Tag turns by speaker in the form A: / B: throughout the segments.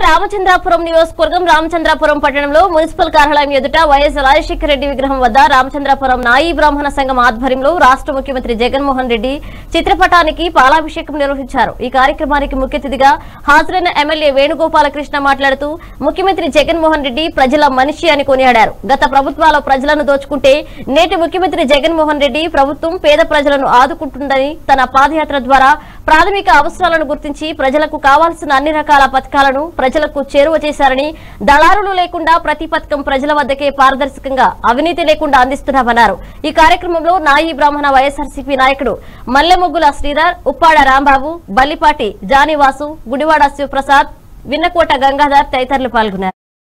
A: రామచంద్రాపురం నియోజకవర్గం రామచంద్రాపురం పట్టణంలో మున్సిపల్ కార్యాలయం ఎదుట వైఎస్ రాజశేఖర రెడ్డి విగ్రహం వద్ద రామచంద్రాపురం నాయి బ్రాహ్మణ సంఘం ఆధ్వర్యంలో రాష్ట్ర ముఖ్యమంత్రి జగన్మోహన్ రెడ్డి చిత్రపటానికి పాలాభిషేకం నిర్వహించారు। ఈ కార్యక్రమానికి ముఖ్య అతిథిగా హాజరైన ఎమ్మెల్యే వేణుగోపాలకృష్ణ మాట్లాడుతూ ముఖ్యమంత్రి జగన్మోహన్ రెడ్డి ప్రజల మనిషి అని కొనియాడారు। గత ప్రభుత్వాల ప్రజలను దోచుకుంటే నేటి ముఖ్యమంత్రి జగన్మోహన్ రెడ్డి ప్రభుత్వం పేద ప్రజలను ఆదుకుంటుందని తన పాదయాత్ర ద్వారా ప్రాథమిక అవసరాలను గుర్తించి ప్రజలకు కావాల్సిన అన్ని రకాల పథకాలను ప్రజలకు చేరువ చేశారని, దళారులు లేకుండా ప్రతి పథకం ప్రజల వద్దకే పారదర్శకంగా అవినీతి లేకుండా అందిస్తున్నామన్నారు। ఈ కార్యక్రమంలో నాయి బ్రాహ్మణ వైఎస్ఆర్సీపీ నాయకుడు మల్లెముగ్గుల శ్రీధర్, ఉప్పాడ రాంబాబు, బల్లిపాటి జానివాసు, గుడివాడ శివప్రసాద్, విన్నకోట గంగాధర్ తదితరులు పాల్గొన్నారు।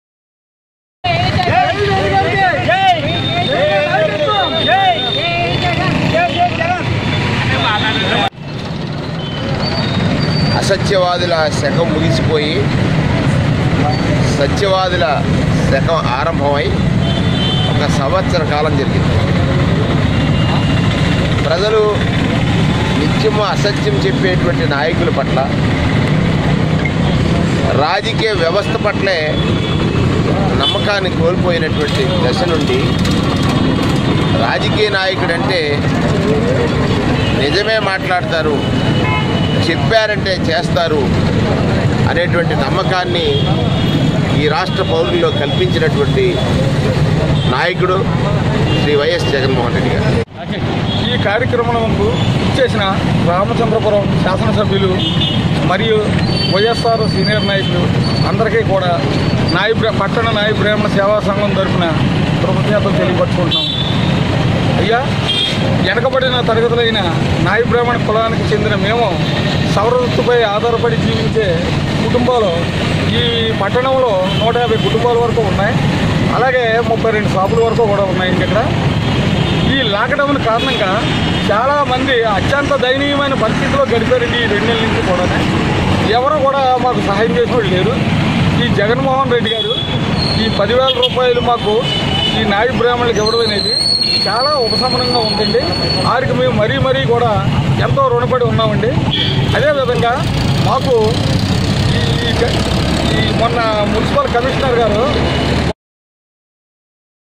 B: అసత్యవాదుల శకం ముగిసిపోయి సత్యవాదుల శకం ఆరంభమై ఒక సంవత్సర కాలం జరిగింది। ప్రజలు నిత్యము అసత్యం చెప్పేటువంటి నాయకుల పట్ల, రాజకీయ వ్యవస్థ పట్లే నమ్మకాన్ని కోల్పోయినటువంటి దశ నుండి రాజకీయ నాయకుడంటే నిజమే మాట్లాడతారు, చెప్పారంటే చేస్తారు అనేటువంటి నమ్మకాన్ని ఈ రాష్ట్ర పౌరుల్లో కల్పించినటువంటి నాయకుడు శ్రీ వైఎస్ జగన్మోహన్ రెడ్డి గారు।
C: ఈ కార్యక్రమంకు ఇచ్చేసిన రామచంద్రపురం శాసనసభ్యులు మరియు వైఎస్ఆర్ సీనియర్ నాయకులు అందరికీ కూడా పట్టణ నాయి బ్రాహ్మణ సేవా సంఘం తరఫున కృతజ్ఞతలు తెలియపరుచుకుంటున్నాం। అయ్యా, వెనకబడిన తరగతులైన నాయి బ్రాహ్మణ కులానికి చెందిన మేము సౌరవృత్తిపై ఆధారపడి జీవించే కుటుంబాలు ఈ పట్టణంలో 150 కుటుంబాల వరకు ఉన్నాయి। అలాగే 32 షాపుల వరకు కూడా ఉన్నాయి। ఇక్కడ ఈ లాక్డౌన్ కారణంగా చాలామంది అత్యంత దయనీయమైన పరిస్థితిలో గడిపారు। ఈ 2 నెలల నుంచి కూడా ఎవరు కూడా మాకు సహాయం చేసేవాళ్ళు లేరు। ఈ జగన్మోహన్ రెడ్డి గారు ఈ 10,000 రూపాయలు మాకు ఈ నాయి బ్రాహ్మణులకు ఇవ్వడం అనేది చాలా ఉపశమనంగా ఉంటుంది। వారికి మేము మరీ కూడా ఎంతో రుణపడి ఉన్నామండి। అదేవిధంగా మాకు ఈ మొన్న మున్సిపల్ కమిషనర్ గారు